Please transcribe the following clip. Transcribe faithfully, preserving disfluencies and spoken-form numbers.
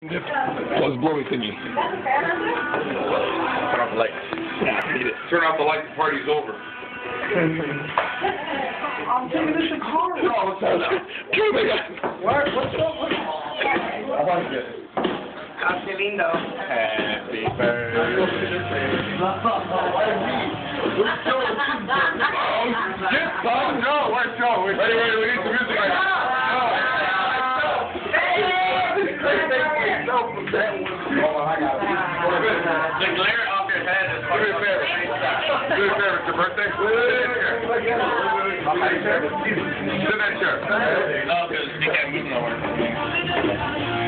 Let's blow it thingy. Turn off the lights. Nah, I need it. Turn off the lights, the party's over. I'm taking this to car. No, it's not. True, they got. What? What's up? What's up? I like it. Ah, qué lindo. Happy birthday. Get some. No, where's Joe? Wait, wait, wait, we need some music right now. Declare off your head as part of your favor. Do me a favor, it's your birthday. Sit in that chair. Sit in that chair. No, because you can't move nowhere.